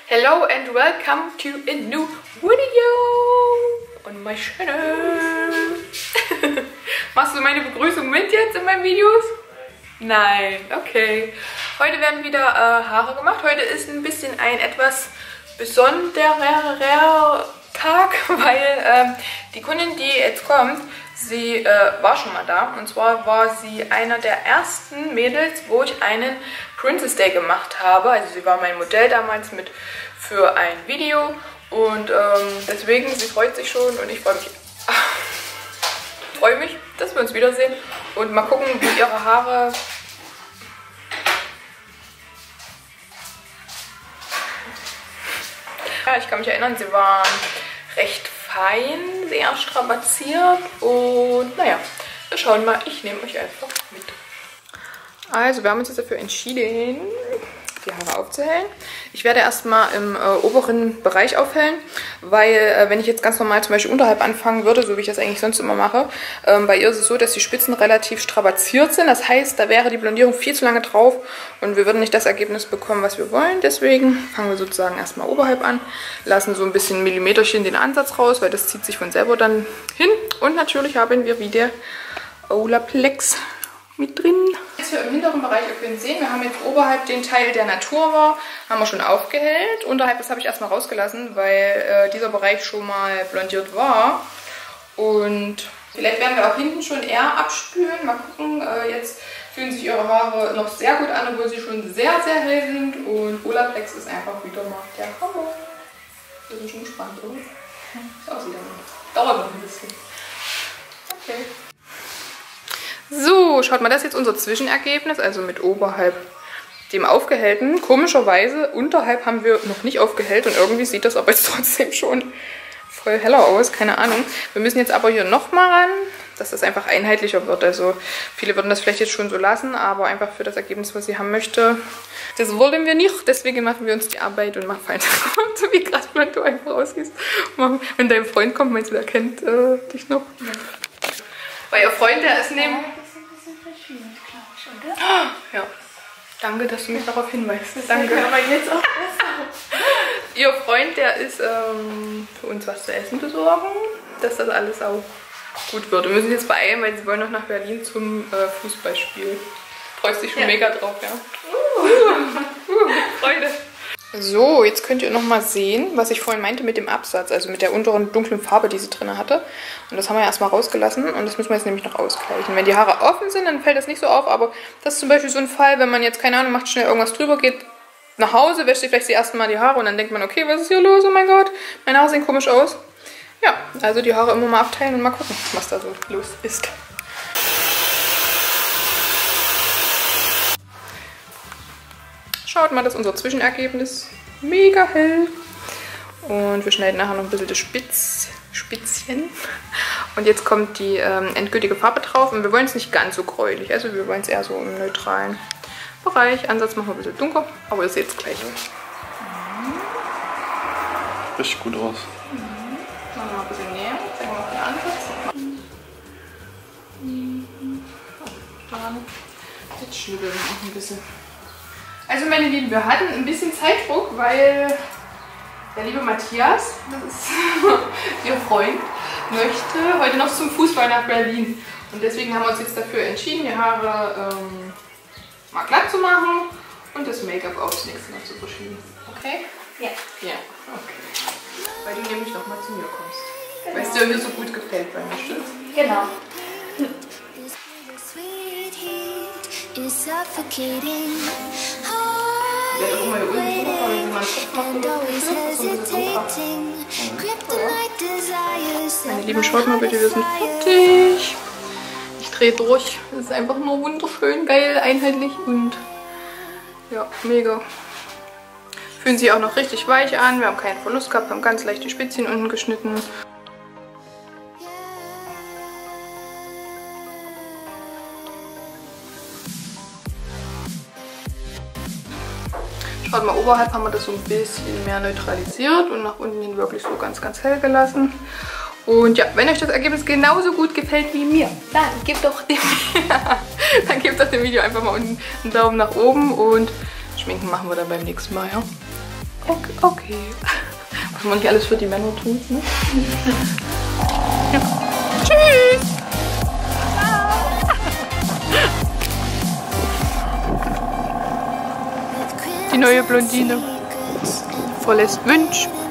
Hello and welcome to a new video on my channel. Machst du meine Begrüßung mit jetzt in meinen Videos? Nein, okay. Heute werden wieder Haare gemacht. Heute ist ein bisschen ein etwas besonderer Tag, weil die Kundin, die jetzt kommt, sie war schon mal da. Und zwar war sie einer der ersten Mädels, wo ich einen Princess Day gemacht habe. Also sie war mein Modell damals mit für ein Video. Und deswegen, sie freut sich schon und ich freue mich. Freue mich, dass wir uns wiedersehen. Und mal gucken, wie ihre Haare... Ja, ich kann mich erinnern, sie waren recht fein, sehr strapaziert und naja, wir schauen mal, ich nehme euch einfach mit. Also wir haben uns jetzt dafür entschieden, die Haare aufzuhellen. Ich werde erstmal im oberen Bereich aufhellen, weil wenn ich jetzt ganz normal zum Beispiel unterhalb anfangen würde, so wie ich das eigentlich sonst immer mache, bei ihr ist es so, dass die Spitzen relativ strapaziert sind. Das heißt, da wäre die Blondierung viel zu lange drauf und wir würden nicht das Ergebnis bekommen, was wir wollen. Deswegen fangen wir sozusagen erstmal oberhalb an, lassen so ein bisschen Millimeterchen den Ansatz raus, weil das zieht sich von selber dann hin. Und natürlich haben wir wieder Olaplex mit drin. Jetzt hier im hinteren Bereich, ihr könnt sehen, wir haben jetzt oberhalb den Teil, der Natur war, haben wir schon aufgehellt. Unterhalb, das habe ich erstmal rausgelassen, weil dieser Bereich schon mal blondiert war. Und vielleicht werden wir auch hinten schon eher abspülen. Mal gucken, jetzt fühlen sich ihre Haare noch sehr gut an, obwohl sie schon sehr, sehr hell sind. Und Olaplex ist einfach wieder mal der Hammer. Wir sind schon gespannt, oder? Das aussieht ja noch. Dauert noch ein bisschen. Okay. So, schaut mal, das ist jetzt unser Zwischenergebnis, also mit oberhalb dem aufgehellten. Komischerweise, unterhalb haben wir noch nicht aufgehellt und irgendwie sieht das aber jetzt trotzdem schon voll heller aus, keine Ahnung. Wir müssen jetzt aber hier nochmal ran, dass das einfach einheitlicher wird. Also viele würden das vielleicht jetzt schon so lassen, aber einfach für das Ergebnis, was sie haben möchte, das wollen wir nicht. Deswegen machen wir uns die Arbeit und machen einfach, so wie gerade, wenn du einfach rausgehst. Wenn dein Freund kommt, meinst du, der kennt dich noch? Ja. Weil ihr Freund, der ist neben... Das ist ein bisschen verschieden, glaube ich, oder? Ja. Danke, dass du mich darauf hinweist. Danke. Aber jetzt auch besser. Ihr Freund, der ist für uns was zu essen besorgen, dass das alles auch gut wird. Wir müssen jetzt beeilen, weil sie wollen noch nach Berlin zum Fußballspiel. Freust dich schon mega drauf, ja? Freude. So, jetzt könnt ihr noch mal sehen, was ich vorhin meinte mit dem Absatz, also mit der unteren dunklen Farbe, die sie drin hatte. Und das haben wir ja erstmal rausgelassen und das müssen wir jetzt nämlich noch ausgleichen. Wenn die Haare offen sind, dann fällt das nicht so auf, aber das ist zum Beispiel so ein Fall, wenn man jetzt, keine Ahnung, macht schnell irgendwas drüber, geht nach Hause, wäscht sich vielleicht die ersten Mal die Haare und dann denkt man, okay, was ist hier los? Oh mein Gott, meine Haare sehen komisch aus. Ja, also die Haare immer mal abteilen und mal gucken, was da so los ist. Schaut mal, das ist unser Zwischenergebnis. Mega hell. Und wir schneiden nachher noch ein bisschen das Spitzchen. Und jetzt kommt die endgültige Farbe drauf. Und wir wollen es nicht ganz so gräulich. Also wir wollen es eher so im neutralen Bereich. Ansatz machen wir ein bisschen dunkler. Aber ihr seht es gleich. Richtig gut aus. Machen wir mal ein bisschen näher. Zeigen wir mal den Ansatz. Jetzt schnibbeln wir noch ein bisschen. Also meine Lieben, wir hatten ein bisschen Zeitdruck, weil der liebe Matthias, das ist ihr Freund, möchte heute noch zum Fußball nach Berlin. Und deswegen haben wir uns jetzt dafür entschieden, die Haare mal glatt zu machen und das Make-up aufs nächste Mal zu verschieben. Okay? Ja. Ja, okay. Weil du nämlich noch mal zu mir kommst. Genau. Weißt du, mir so gut gefällt bei mir, stimmt's? Genau. Ja, doch immer hier unten drüber, wenn man Kopf macht, meine Lieben, schaut mal bitte, wir sind fertig. Ich drehe durch. Das ist einfach nur wunderschön, geil, einheitlich und ja, mega. Fühlen sich auch noch richtig weich an. Wir haben keinen Verlust gehabt, haben ganz leicht die Spitzchen unten geschnitten. Schaut mal, oberhalb haben wir das so ein bisschen mehr neutralisiert und nach unten hin wirklich so ganz, ganz hell gelassen. Und ja, wenn euch das Ergebnis genauso gut gefällt wie mir, dann gebt doch dem, dann gebt doch dem Video einfach mal unten einen Daumen nach oben und Schminken machen wir dann beim nächsten Mal, ja. Okay. Was man nicht alles für die Männer tut, ne? Ja. Tschüss! Die neue Blondine verlässt Wünsch.